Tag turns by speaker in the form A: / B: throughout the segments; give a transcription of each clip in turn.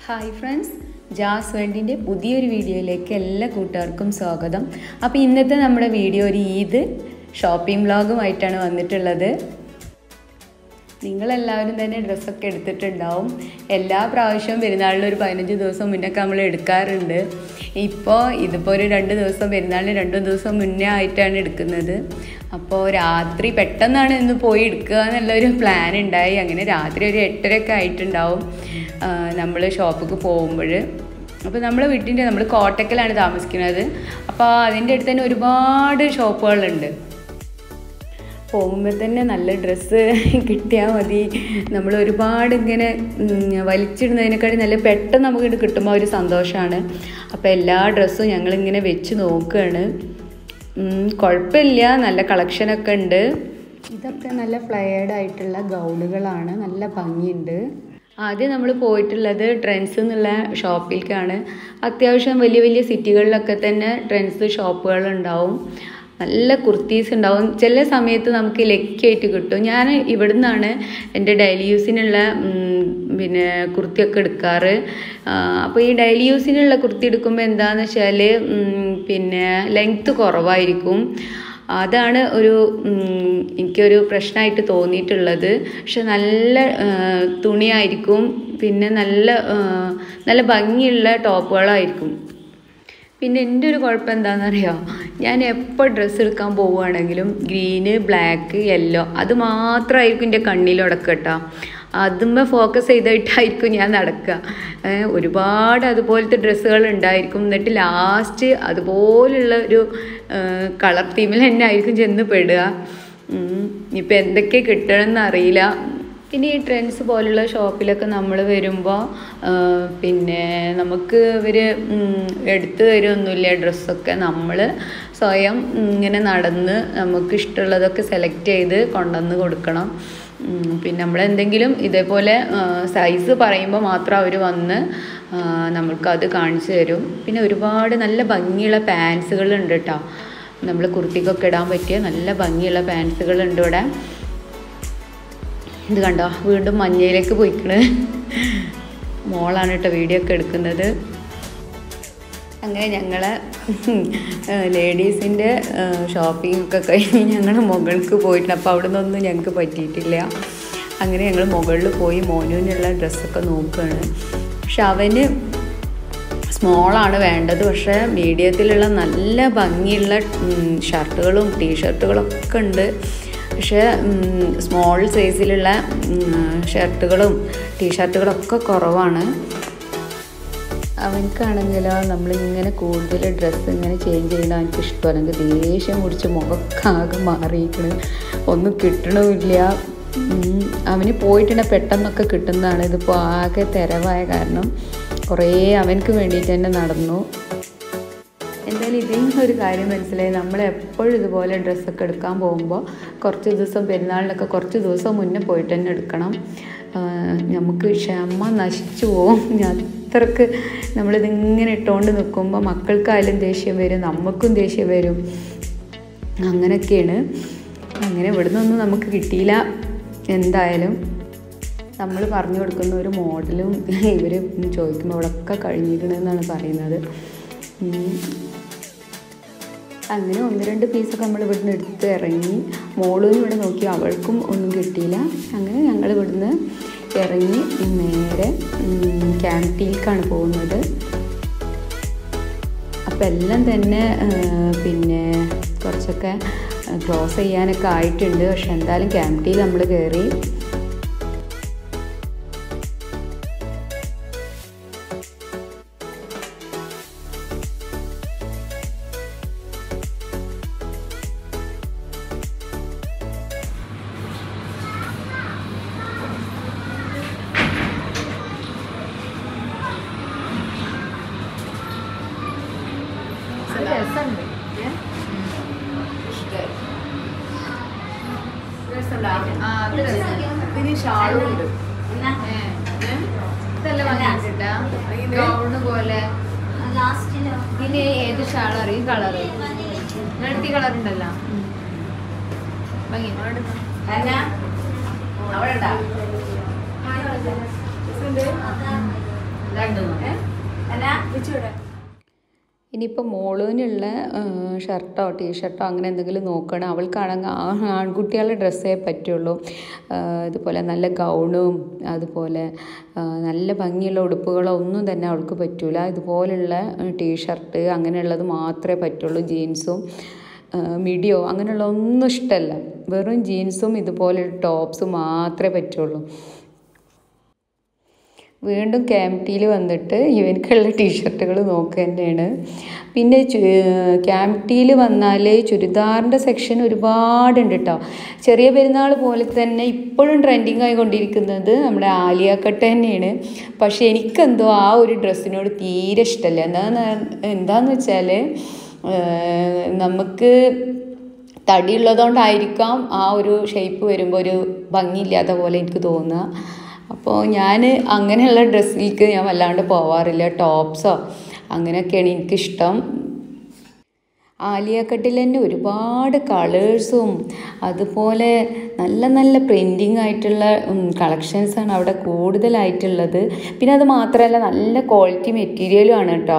A: Hi friends, jazz വേൾഡിൻ്റെ പുതിയൊരു വീഡിയോയിലേക്ക് എല്ലാ കൂട്ടുകാർക്കും സ്വാഗതം. അപ്പോൾ ഇന്നത്തെ നമ്മുടെ വീഡിയോ ഒരു ഈദ് ഷോപ്പിംഗ് വ്ളോഗുമായിട്ടാണ് വന്നിട്ടുള്ളത്. നിങ്ങളെല്ലാവരും തന്നെ ഡ്രസ്സൊക്കെ എടുത്തിട്ടുണ്ടാവും. എല്ലാ പ്രാവശ്യവും പെരുന്നാളിന് ഒരു 15 ദിവസം മുന്നൊക്കെ നമ്മൾ എടുക്കാറുണ്ട്. ഇതിപ്പോൾ ഒരു 2 ദിവസം പെരുന്നാളിന് 2 ദിവസം മുന്നേ ആയിട്ടാണ് എടുക്കുന്നത്. അപ്പോൾ രാത്രി പെട്ടെന്നാണ് ഇന്ന് പോയി എടുക്കുക എന്നുള്ളൊരു പ്ലാൻ ഉണ്ടായി. അങ്ങനെ രാത്രി ഒരു 8:30 ആയിട്ടുണ്ടാവും നമ്മൾ ഷോപ്പിക്ക് പോകുമ്പോൾ. അപ്പോൾ നമ്മൾ കോട്ടക്കലാണ് താമസിക്കുന്നത്. അപ്പോൾ അതിൻ്റെ അടുത്ത് തന്നെ ഒരുപാട് ഷോപ്പുകളുണ്ട്. പോകുമ്പോൾ തന്നെ നല്ല ഡ്രസ്സ് കിട്ടിയാൽ മതി. നമ്മൾ ഒരുപാട് ഇങ്ങനെ വലിച്ചിടുന്നതിനേക്കാളും നല്ല പെട്ടെന്ന് നമുക്ക് കിട്ടുമ്പോൾ ഒരു സന്തോഷമാണ്. അപ്പോൾ എല്ലാ ഡ്രസ്സും ഞങ്ങളിങ്ങനെ വെച്ച് നോക്കുകയാണ്. കുഴപ്പമില്ല, നല്ല കളക്ഷനൊക്കെ ഉണ്ട്. ഇതൊക്കെ നല്ല ഫ്ലെയർഡ് ആയിട്ടുള്ള ഗൗണുകളാണ്, നല്ല ഭംഗിയുണ്ട്. ആദ്യം നമ്മൾ പോയിട്ടുള്ളത് ട്രെൻഡ്സ് എന്നുള്ള ഷോപ്പിലേക്കാണ്. അത്യാവശ്യം വലിയ വലിയ സിറ്റികളിലൊക്കെ തന്നെ ട്രെൻഡ്സ് ഷോപ്പുകളുണ്ടാവും. നല്ല കുർത്തീസ് ഉണ്ടാവും. ചില സമയത്ത് നമുക്ക് ലക്കിയായിട്ട് കിട്ടും. ഞാൻ ഇവിടെ നിന്നാണ് എൻ്റെ ഡെയിലി യൂസിനുള്ള കുർത്തിയൊക്കെ എടുക്കാറ്. അപ്പോൾ ഈ ഡെയിലി യൂസിനുള്ള കുർത്തി എടുക്കുമ്പോൾ എന്താണെന്ന് വെച്ചാൽ ലെങ്ത്ത് കുറവായിരിക്കും. അതാണ് എനിക്കൊരു പ്രശ്നമായിട്ട് തോന്നിയിട്ടുള്ളത്. പക്ഷെ നല്ല തുണിയായിരിക്കും, പിന്നെ നല്ല ഭംഗിയുള്ള ടോപ്പുകളായിരിക്കും. പിന്നെ എൻ്റെ ഒരു കുഴപ്പം എന്താണെന്നറിയാമോ, ഞാൻ എപ്പോൾ ഡ്രസ്സ് എടുക്കാൻ പോവുകയാണെങ്കിലും ഗ്രീന്, ബ്ലാക്ക്, യെല്ലോ അത് മാത്രമായിരിക്കും എൻ്റെ കണ്ണിലുടക്കുക കേട്ടോ. അതുമ്മേ ഫോക്കസ് ചെയ്തിട്ടായിരിക്കും ഞാൻ നടക്കുക. ഒരുപാട് അതുപോലത്തെ ഡ്രസ്സുകൾ ഉണ്ടായിരിക്കും. എന്നിട്ട് ലാസ്റ്റ് അതുപോലുള്ള ഒരു കളർ തീമിൽ തന്നെ ആയിരിക്കും ചെന്ന് പെടുക. ഇപ്പം എന്തൊക്കെ കിട്ടണമെന്ന് അറിയില്ല. പിന്നെ ഈ ട്രെൻഡ്സ് പോലുള്ള ഷോപ്പിലൊക്കെ നമ്മൾ വരുമ്പോൾ നമുക്ക് ഇവർ എടുത്തു തരുമൊന്നുമില്ല ഡ്രസ്സൊക്കെ. നമ്മൾ സ്വയം ഇങ്ങനെ നടന്ന് നമുക്ക് ഇഷ്ടമുള്ളതൊക്കെ സെലക്ട് ചെയ്ത് കൊണ്ടുവന്ന് കൊടുക്കണം. പിന്നെ നമ്മളെന്തെങ്കിലും ഇതേപോലെ സൈസ് പറയുമ്പോൾ മാത്രം അവർ വന്ന് നമ്മൾക്കത് കാണിച്ചു തരും. പിന്നെ ഒരുപാട് നല്ല ഭംഗിയുള്ള പാൻസുകളുണ്ട് കേട്ടോ. നമ്മൾ കുർത്തിക്കൊക്കെ ഇടാൻ പറ്റിയ നല്ല ഭംഗിയുള്ള പാൻസുകളുണ്ട് ഇവിടെ. ഇത് കണ്ടോ, വീണ്ടും മഞ്ഞയിലേക്ക് പോയിക്കണ്. മോളാണ് കേട്ടോ വീഡിയോ ഒക്കെ എടുക്കുന്നത്. അങ്ങനെ ഞങ്ങളെ ലേഡീസിൻ്റെ ഷോപ്പിംഗ് ഒക്കെ കഴിഞ്ഞ് ഞങ്ങൾ മുകൾക്ക് പോയിട്ടുണ്ട്. അപ്പോൾ അവിടെ നിന്നൊന്നും ഞങ്ങൾക്ക് പറ്റിയിട്ടില്ല. അങ്ങനെ ഞങ്ങൾ മുകളിൽ പോയി മോനുവിനുള്ള ഡ്രസ്സൊക്കെ നോക്കുകയാണ്. പക്ഷെ അവന് സ്മോളാണ് വേണ്ടത്. പക്ഷേ മീഡിയത്തിലുള്ള നല്ല ഭംഗിയുള്ള ഷർട്ടുകളും ടീഷർട്ടുകളൊക്കെ ഉണ്ട്. പക്ഷേ സ്മോൾ സൈസിലുള്ള ഷർട്ടുകളും ടീഷർട്ടുകളൊക്കെ കുറവാണ്. അവനക്കാണെങ്കിലോ നമ്മളിങ്ങനെ കൂടുതൽ ഡ്രസ്സ് ഇങ്ങനെ ചേഞ്ച് ചെയ്യണം എനിക്ക് ഇഷ്ടമല്ല. എനിക്ക് ദേഷ്യം പിടിച്ച് മുഖക്കാകെ മാറിയിരിക്കണം, ഒന്നും കിട്ടണമില്ല. അവന് പോയിട്ടുണ്ടെങ്കിൽ പെട്ടെന്നൊക്കെ കിട്ടുന്നതാണ്. ഇതിപ്പോൾ ആകെ തിരവായ കാരണം കുറേ അവനക്ക് വേണ്ടിയിട്ട് തന്നെ നടന്നു. എന്തായാലും ഇതിൽ ഒരു കാര്യം മനസ്സിലായി, നമ്മളെപ്പോഴും ഇതുപോലെ ഡ്രസ്സൊക്കെ എടുക്കാൻ പോകുമ്പോൾ കുറച്ച് ദിവസം പെരുന്നാളിനൊക്കെ കുറച്ച് ദിവസം മുന്നേ പോയിട്ട് തന്നെ എടുക്കണം. നമുക്ക് ക്ഷമ നശിച്ചു പോകും. അത്രക്ക് നമ്മളിതിങ്ങനെ ഇട്ടുകൊണ്ട് നിൽക്കുമ്പോൾ മക്കൾക്കായാലും ദേഷ്യം വരും, നമുക്കും ദേഷ്യം വരും. അങ്ങനെയൊക്കെയാണ്. അങ്ങനെ ഇവിടെ നിന്നൊന്നും നമുക്ക് കിട്ടിയില്ല. എന്തായാലും നമ്മൾ പറഞ്ഞു കൊടുക്കുന്ന ഒരു മോഡലും ഇവർ ചോദിക്കുമ്പോൾ അവിടെയൊക്കെ കഴിഞ്ഞിരിക്കണമെന്നാണ് പറയുന്നത്. അങ്ങനെ 1-2 പീസൊക്കെ നമ്മൾ ഇവിടുന്ന് എടുത്ത് ഇറങ്ങി. മോളും ഇവിടെ നോക്കി, അവൾക്കും ഒന്നും കിട്ടിയില്ല. അങ്ങനെ ഞങ്ങൾ ഇവിടുന്ന് ഇറങ്ങി നേരെ ക്യാൻറ്റീനിലേക്കാണ് പോകുന്നത്. അപ്പം എല്ലാം തന്നെ കുറച്ചൊക്കെ ക്ലോസ് ചെയ്യാനൊക്കെ ആയിട്ടുണ്ട്. പക്ഷെ എന്തായാലും ക്യാൻറ്റീനിൽ നമ്മൾ കയറി. ഇതിന് ഷാളും ഉണ്ട്. ഇതെല്ലാം വാങ്ങിച്ചിട്ടാ ഗൗണ് പോലെ. ഇതിന് ഏത് ഷാൾ അറിയും? കളറ് മൾട്ടി കളർ ഉണ്ടല്ലോ. ഇനിയിപ്പോൾ മോളിനുള്ള ഷർട്ടോ ടീഷർട്ടോ അങ്ങനെ എന്തെങ്കിലും നോക്കണം. അവൾക്കാണെങ്കിൽ ആൺകുട്ടികളുടെ ഡ്രസ്സേ പറ്റുള്ളൂ. ഇതുപോലെ നല്ല ഗൗണും അതുപോലെ നല്ല ഭംഗിയുള്ള ഉടുപ്പുകളോ ഒന്നും തന്നെ അവൾക്ക് പറ്റില്ല. ഇതുപോലുള്ള ടീഷർട്ട് അങ്ങനെയുള്ളത് മാത്രമേ പറ്റുള്ളൂ. ജീൻസും മിഡിയോ അങ്ങനെയുള്ള ഒന്നും ഇഷ്ടമല്ല. വെറും ജീൻസും ഇതുപോലെ ടോപ്സും മാത്രമേ പറ്റുള്ളൂ. വീണ്ടും ക്യാമ്പ്റ്റിയിൽ വന്നിട്ട് ഇവനക്കുള്ള ടീഷർട്ടുകൾ നോക്കുക തന്നെയാണ്. പിന്നെ ക്യാമ്പ്റ്റിയിൽ വന്നാൽ ചുരിദാറിൻ്റെ സെക്ഷൻ ഒരുപാടുണ്ട് കേട്ടോ. ചെറിയ പെരുന്നാൾ പോലെ തന്നെ ഇപ്പോഴും ട്രെൻഡിങ് ആയിക്കൊണ്ടിരിക്കുന്നത് നമ്മുടെ ആലിയ കട്ട് തന്നെയാണ്. പക്ഷേ എനിക്കെന്തോ ആ ഒരു ഡ്രസ്സിനോട് തീരെ ഇഷ്ടമല്ല. എന്താന്ന് വെച്ചാൽ നമുക്ക് തടിയുള്ളതുകൊണ്ടായിരിക്കാം ആ ഒരു ഷേപ്പ് വരുമ്പോൾ ഒരു ഭംഗിയില്ലാത്ത പോലെ എനിക്ക് തോന്നുക. അപ്പോൾ ഞാൻ അങ്ങനെയുള്ള ഡ്രസ്സിലേക്ക് ഞാൻ വല്ലാണ്ട് പോവാറില്ല. ടോപ്സോ അങ്ങനെയൊക്കെയാണ് എനിക്കിഷ്ടം. ആലിയ കട്ടിൽ തന്നെ ഒരുപാട് കളേഴ്സും അതുപോലെ നല്ല നല്ല പ്രിൻറ്റിങ് ആയിട്ടുള്ള കളക്ഷൻസാണ് അവിടെ കൂടുതലായിട്ടുള്ളത്. പിന്നെ അത് മാത്രമല്ല നല്ല ക്വാളിറ്റി മെറ്റീരിയലും ആണ് കേട്ടോ.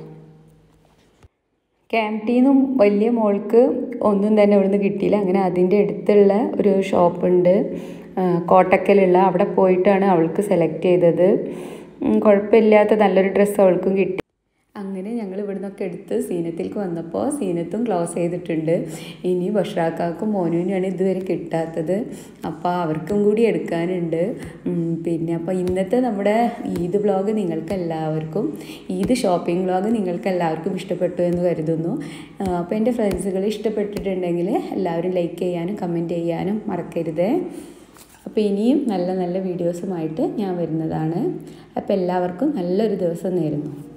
A: ക്യാമ്പ്റ്റിന്നും വലിയ മോൾക്ക് ഒന്നും തന്നെ ഇവിടുന്ന് കിട്ടിയില്ല. അങ്ങനെ അതിൻ്റെ അടുത്തുള്ള ഒരു ഷോപ്പുണ്ട് കോട്ടക്കലുള്ള, അവിടെ പോയിട്ടാണ് അവൾക്ക് സെലക്ട് ചെയ്തത്. കുഴപ്പമില്ലാത്ത നല്ലൊരു ഡ്രസ്സ് അവൾക്കും കിട്ടി. അങ്ങനെ ഞങ്ങൾ ഇവിടെ നിന്നൊക്കെ എടുത്ത് സീനത്തിലേക്ക് വന്നപ്പോൾ സീനത്തും ക്ലോസ് ചെയ്തിട്ടുണ്ട്. ഇനി ബഷ്റാക്കാക്കും മോനുവിനാണ് ഇതുവരെ കിട്ടാത്തത്. അപ്പോൾ അവർക്കും കൂടി എടുക്കാനുണ്ട്. പിന്നെ അപ്പോൾ ഇന്നത്തെ നമ്മുടെ ഈദ് വ്ളോഗ് നിങ്ങൾക്കെല്ലാവർക്കും ഈദ് ഷോപ്പിംഗ് വ്ളോഗ് നിങ്ങൾക്കെല്ലാവർക്കും ഇഷ്ടപ്പെട്ടു എന്ന് കരുതുന്നു. അപ്പോൾ എൻ്റെ ഫ്രണ്ട്സുകൾ ഇഷ്ടപ്പെട്ടിട്ടുണ്ടെങ്കിൽ എല്ലാവരും ലൈക്ക് ചെയ്യാനും കമൻറ്റ് ചെയ്യാനും മറക്കരുത്. അപ്പോൾ ഇനിയും നല്ല നല്ല വീഡിയോസുമായിട്ട് ഞാൻ വരുന്നതാണ്. അപ്പോൾ എല്ലാവർക്കും നല്ലൊരു ദിവസം നേരുന്നു.